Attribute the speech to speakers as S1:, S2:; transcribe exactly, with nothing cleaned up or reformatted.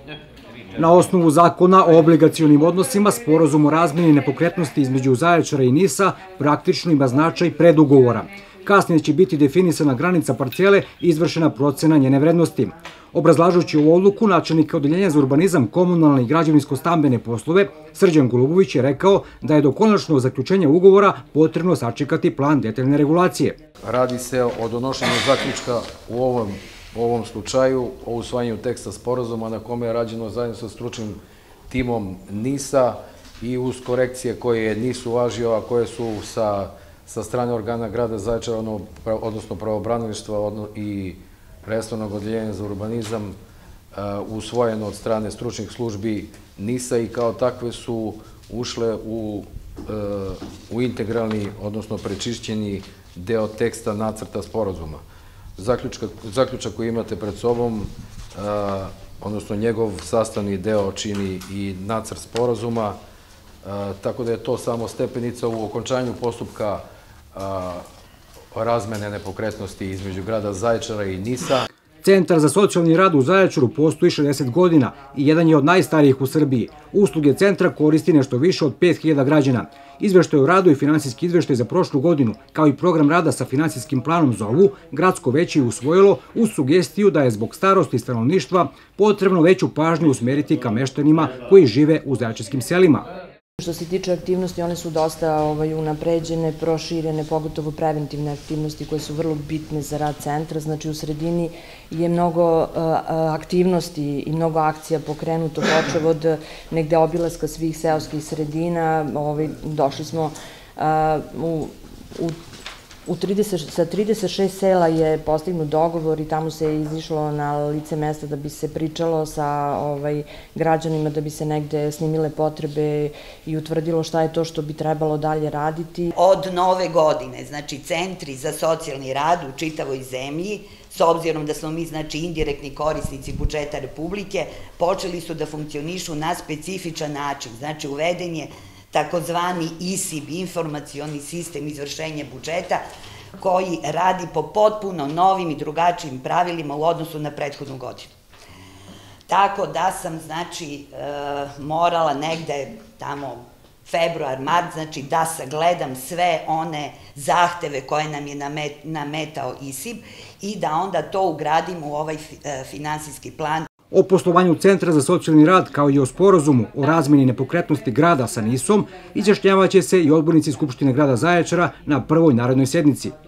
S1: Na osnovu zakona o obligacionim odnosima, sporazum o razmeni nepokretnosti između Zaječara i Nisa praktično ima značaj predugovora. Kasnije će biti definisana granica parcele i izvršena procena njene vrednosti. Obrazlažući ovu odluku, načelnik Odeljenja za urbanizam, komunalne i građevinsko-stambene poslove, Srđan Golubović je rekao da je do konačnog zaključenja ugovora potrebno sačekati plan detaljne regulacije.
S2: Radi se o donošenju zaključka u ovom, u ovom slučaju, o usvajanju teksta sporazuma na kome je rađeno zajedno sa stručnim timom Nisa i uz korekcije koje je Nis uvažio, a koje su sa, sa strane organa grada Zaječara, odnosno pravobranilaštva i resornog odeljenja za urbanizam usvojeno od strane stručnih službi Nisa i kao takve su ušle u, u integralni, odnosno prečišćeni deo teksta nacrta sporazuma. Zaključak koji imate pred sobom, odnosno njegov sastavni deo čini i nacrt sporazuma, tako da je to samo stepenica u okončanju postupka razmene nepokretnosti između grada Zaječara i Nisa.
S1: Centar za socijalni rad u Zaječaru postoji šezdeset godina i jedan je od najstarijih u Srbiji. Usluge centra koristi nešto više od pet hiljada građana. Izveštaj o radu i finansijski izveštaj za prošlu godinu, kao i program rada sa finansijskim planom za ovu, gradsko veće je usvojilo uz sugestiju da je zbog starosti stanovništva potrebno veću pažnju usmeriti ka meštanima koji žive u zaječarskim selima.
S3: Što se tiče aktivnosti, one su dosta ovaj, unapređene, proširene, pogotovo preventivne aktivnosti koje su vrlo bitne za rad centra. Znači u sredini je mnogo uh, aktivnosti i mnogo akcija pokrenuto, počev od negde obilaska svih seoskih sredina. Ovaj, došli smo uh, u, u U trideset, sa trideset šest sela je postignut dogovor i tamo se izišlo na lice mesta da bi se pričalo sa ovaj, građanima, da bi se negde snimile potrebe i utvrdilo šta je to što bi trebalo dalje raditi.
S4: Od nove godine, znači centri za socijalni rad u čitavoj zemlji, s obzirom da smo mi znači indirektni korisnici budžeta Republike, počeli su da funkcionišu na specifičan način. Znači uveden je takozvani I S I B, informacioni sistem izvršenja budžeta, koji radi po potpuno novim i drugačijim pravilima u odnosu na prethodnu godinu. Tako da sam, znači, morala negde tamo februar, mart, znači da sagledam sve one zahteve koje nam je nametao I S I B i da onda to ugradimo u ovaj finansijski plan.
S1: O poslovanju Centra za socijalni rad, kao i o sporazumu o razmeni nepokretnosti grada sa Nisom, izjašnjavaće se i odbornici Skupštine grada Zaječara na prvoj narednoj sednici.